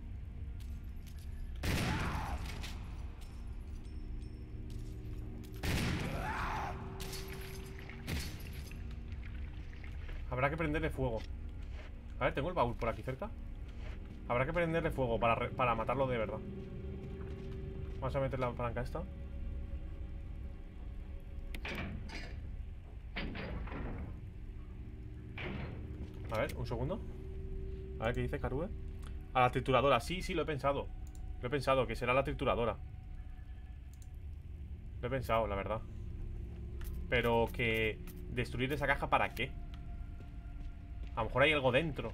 Habrá que prenderle fuego. A ver, tengo el baúl por aquí cerca. Habrá que prenderle fuego para matarlo de verdad. Vamos a meter la palanca esta. A ver, un segundo. A ver qué dice Karue. A la trituradora, sí, lo he pensado. Lo he pensado, que será la trituradora. Lo he pensado, la verdad. Pero que... ¿destruir esa caja para qué? A lo mejor hay algo dentro.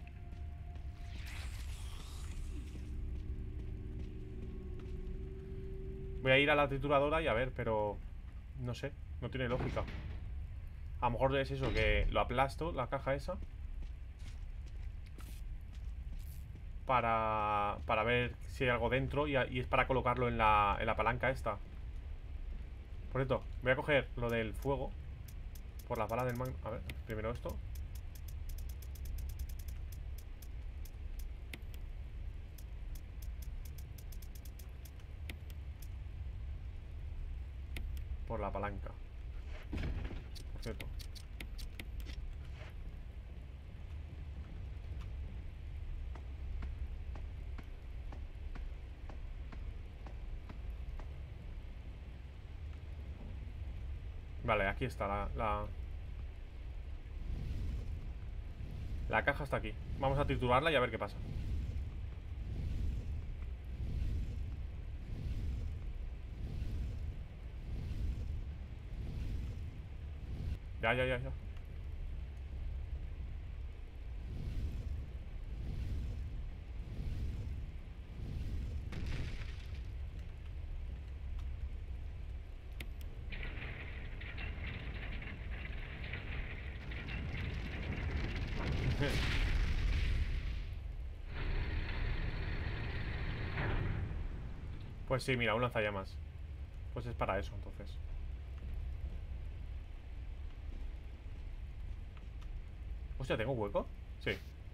Voy a ir a la trituradora y a ver, pero... no sé, no tiene lógica. A lo mejor es eso, que lo aplasto, la caja esa, para ver si hay algo dentro y es para colocarlo en la palanca esta. Por cierto, voy a coger lo del fuego por las balas del Magnum. A ver, primero esto. Por la palanca. Por cierto. Vale, aquí está la caja está aquí. Vamos a triturarla y a ver qué pasa. Ya, ya, ya, ya. Pues sí, mira, un lanzallamas. Pues es para eso, entonces. Hostia, ¿tengo hueco? Sí.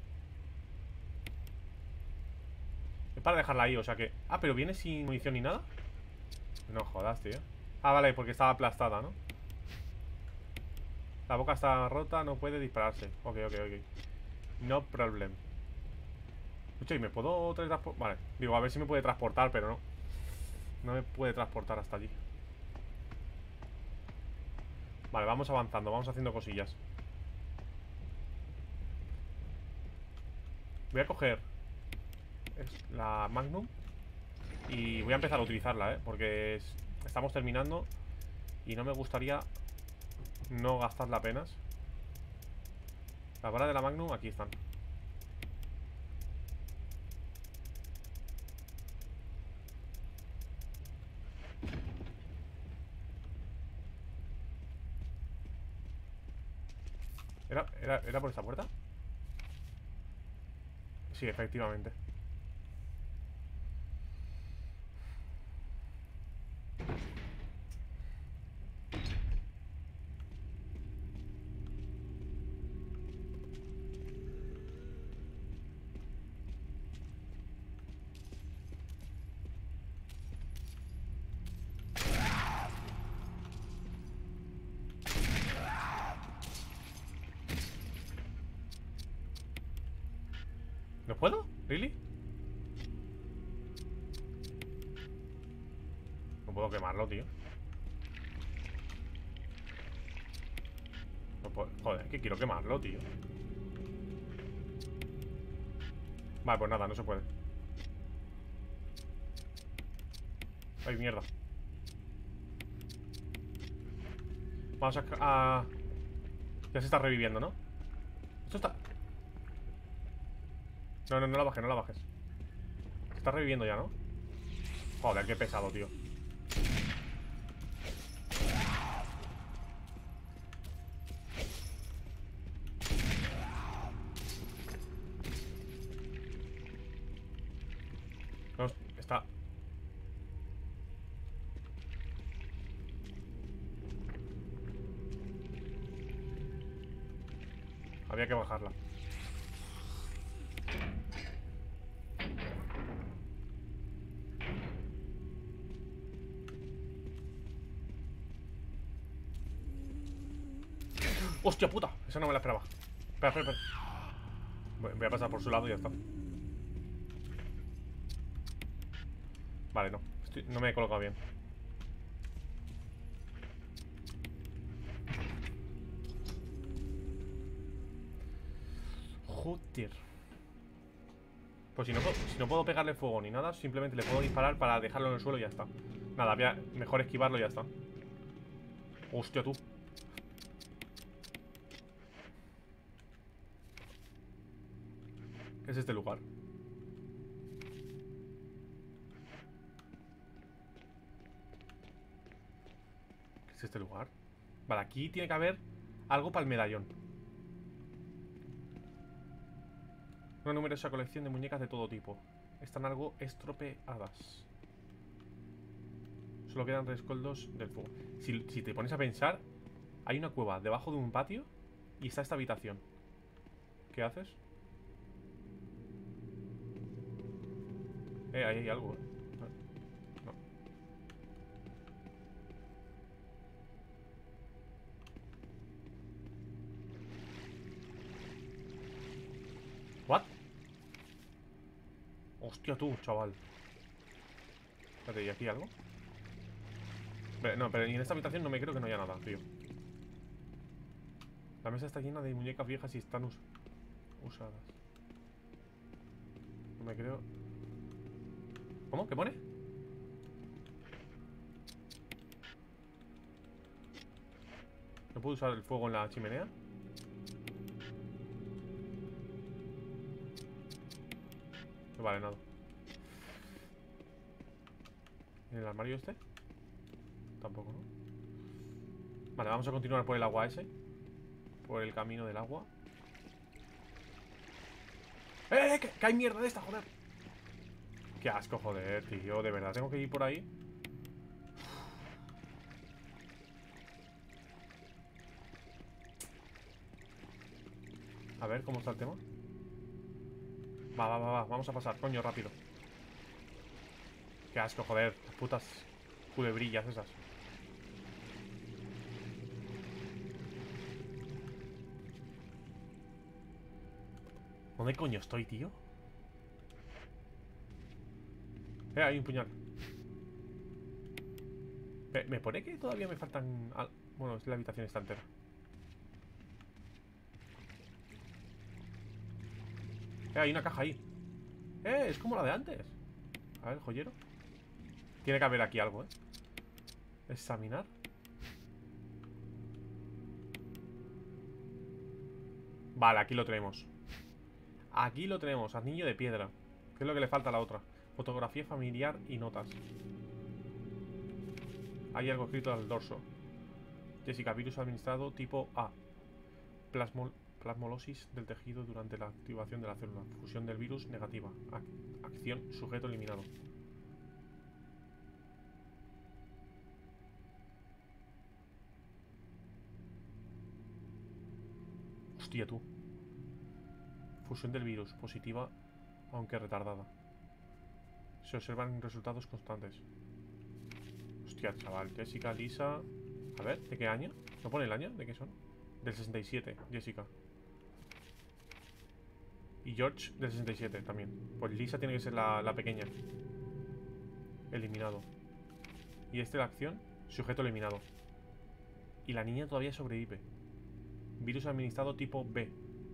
Es para dejarla ahí, o sea que... Ah, pero viene sin munición ni nada. No jodas, tío. Ah, vale, porque estaba aplastada, ¿no? La boca está rota, no puede dispararse. Ok, ok, ok. No problem. Escucha, ¿y me puedo teletransportar? Vale, digo, a ver si me puede transportar, pero no. No me puede transportar hasta allí. Vale, vamos avanzando, vamos haciendo cosillas. Voy a coger la Magnum y voy a empezar a utilizarla, ¿eh? Porque estamos terminando y no me gustaría no gastarla apenas. Las balas de la Magnum aquí están. ¿Era por esta puerta? Sí, efectivamente. ¿No puedo? ¿Really? No puedo quemarlo, tío. No puedo... Joder, que quiero quemarlo, tío. Vale, pues nada, no se puede. Ay, mierda. Vamos a... Ya se está reviviendo, ¿no? Esto está... No, no, no la bajes, no la bajes. Se está reviviendo ya, ¿no? Joder, qué pesado, tío. No, está... Había que bajarla. ¡Hostia puta! Esa no me la esperaba. Espera, espera, espera. Voy a pasar por su lado y ya está. Vale, no. No me he colocado bien. Joder. Pues si no puedo pegarle fuego ni nada, simplemente le puedo disparar para dejarlo en el suelo y ya está. Nada, mejor esquivarlo y ya está. Hostia, tú. ¿Qué es este lugar? ¿Qué es este lugar? Vale, aquí tiene que haber algo para el medallón. Una numerosa colección de muñecas de todo tipo. Están algo estropeadas. Solo quedan rescoldos del fuego. Si te pones a pensar, hay una cueva debajo de un patio y está esta habitación. ¿Qué haces? Ahí hay algo, No. ¿What? Hostia tú, chaval. Espérate, ¿y aquí algo? No, pero en esta habitación no me creo que no haya nada, tío. La mesa está llena de muñecas viejas y están usadas. No me creo. ¿Cómo? ¿Qué pone? ¿No puedo usar el fuego en la chimenea? No vale nada. ¿En el armario este? Tampoco, ¿no? Vale, vamos a continuar por el agua ese. Por el camino del agua. Que hay mierda de esta, joder. Qué asco, joder, tío. De verdad, tengo que ir por ahí. A ver, ¿cómo está el tema? Va. Vamos a pasar, coño, rápido. Qué asco, joder. Las putas culebrillas esas. ¿Dónde coño estoy, tío? Hay un puñal. Me pone que todavía me faltan... Bueno, es la habitación está entera. Hay una caja ahí. Es como la de antes. A ver, joyero. Tiene que haber aquí algo, Examinar. Vale, aquí lo tenemos. Aquí lo tenemos, anillo de piedra. ¿Qué es lo que le falta a la otra? Fotografía familiar y notas. Hay algo escrito al dorso. Jessica, virus administrado tipo A. Plasmolosis del tejido durante la activación de la célula. Fusión del virus negativa. Acción, sujeto eliminado. Hostia, tú. Fusión del virus, positiva, aunque retardada. Se observan resultados constantes. Hostia, chaval. Jessica, Lisa... A ver, ¿de qué año? ¿No pone el año? ¿De qué son? Del 67, Jessica. Y George del 67 también. Pues Lisa tiene que ser la pequeña. Eliminado. Y este de acción, sujeto eliminado. Y la niña todavía sobrevive. Virus administrado tipo B.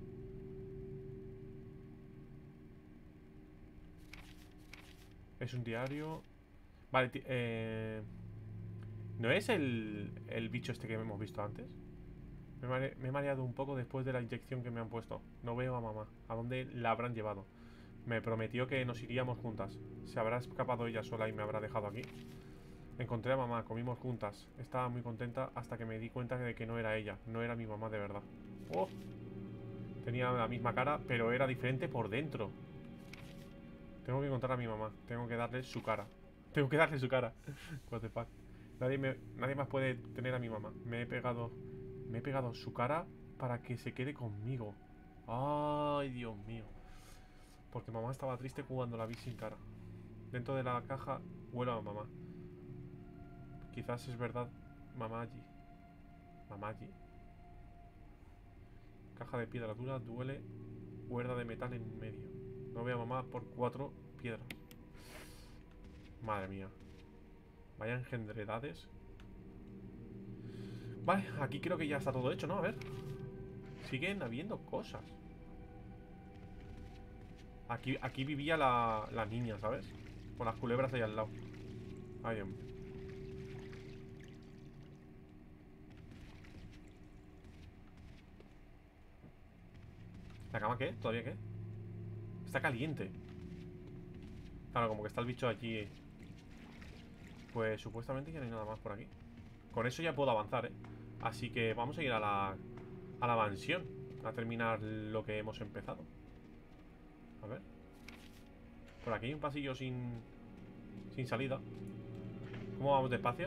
Es un diario. Vale, ¿no es el bicho este que hemos visto antes? Me he mareado un poco después de la inyección que me han puesto. No veo a mamá. ¿A dónde la habrán llevado? Me prometió que nos iríamos juntas. ¿Se habrá escapado ella sola y me habrá dejado aquí? Encontré a mamá, comimos juntas. Estaba muy contenta hasta que me di cuenta de que no era ella. No era mi mamá de verdad. ¡Oh! Tenía la misma cara, pero era diferente por dentro. Tengo que encontrar a mi mamá. Tengo que darle su cara. Tengo que darle su cara. What the fuck. Nadie más puede tener a mi mamá. Me he pegado su cara para que se quede conmigo. Ay, Dios mío. Porque mamá estaba triste cuando la vi sin cara. Dentro de la caja huelo a mamá. Quizás es verdad. Mamá allí. Mamá allí. Caja de piedra dura, duele. Cuerda de metal en medio. No veo a mamá por 4 piedras. Madre mía. Vaya engendredades. Vale, aquí creo que ya está todo hecho, ¿no? A ver. Siguen habiendo cosas. Aquí vivía la niña, ¿sabes? Con las culebras ahí al lado. Ay, ¿La cama qué? ¿Todavía qué? Está caliente. Claro, como que está el bicho allí. Pues supuestamente ya no hay nada más por aquí. Con eso ya puedo avanzar, ¿eh? Así que vamos a ir a la mansión a terminar lo que hemos empezado. A ver. Por aquí hay un pasillo sin salida. ¿Cómo vamos despacio?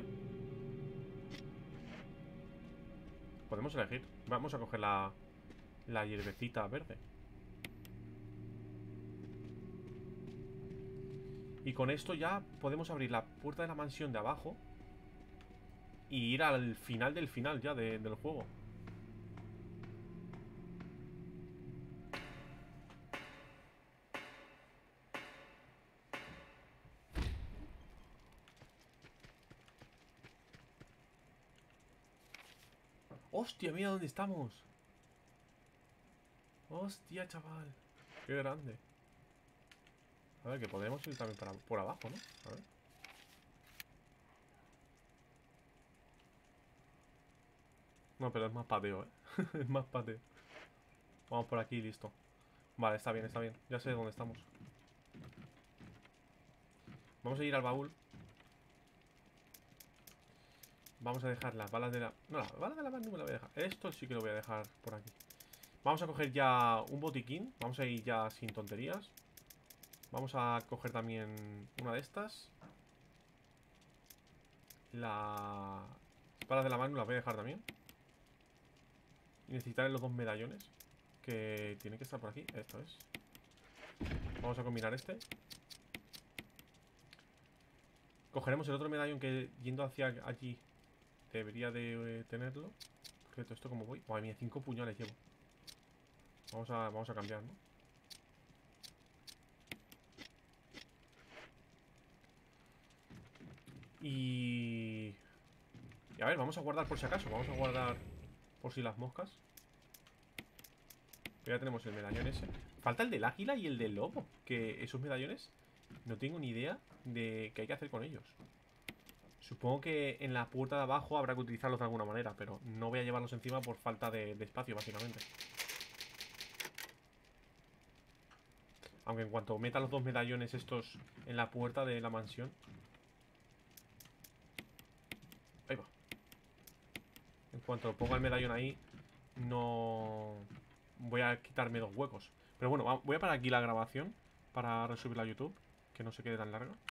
Podemos elegir. Vamos a coger la hierbecita verde. Y con esto ya podemos abrir la puerta de la mansión de abajo y ir al final del final ya del juego. ¡Hostia! Mira dónde estamos. ¡Hostia, chaval! ¡Qué grande! A ver, que podemos ir también por abajo, ¿no? A ver. No, pero es más pateo, ¿eh? Es más pateo. Vamos por aquí y listo. Vale, está bien, está bien. Ya sé dónde estamos. Vamos a ir al baúl. Vamos a dejar las balas de la... No, las balas de la mano no me la voy a dejar. Esto sí que lo voy a dejar por aquí. Vamos a coger ya un botiquín. Vamos a ir ya sin tonterías. Vamos a coger también una de estas. Las balas de la mano las voy a dejar también. Y necesitaré los 2 medallones que tienen que estar por aquí. Esto es. Vamos a combinar este. Cogeremos el otro medallón que yendo hacia allí debería de tenerlo. Por cierto, ¿esto cómo voy? Madre mía, 5 puñales llevo. Vamos a cambiar, ¿no? Y a ver, vamos a guardar por si acaso. Vamos a guardar por si las moscas. Pero ya tenemos el medallón ese. Falta el del águila y el del lobo. Que esos medallones no tengo ni idea de qué hay que hacer con ellos. Supongo que en la puerta de abajo habrá que utilizarlos de alguna manera, pero no voy a llevarlos encima por falta de espacio, básicamente. Aunque en cuanto meta los 2 medallones estos en la puerta de la mansión... Ahí va. En cuanto ponga el medallón ahí, no... Voy a quitarme 2 huecos. Pero bueno, voy a parar aquí la grabación para resubirla a YouTube, que no se quede tan larga.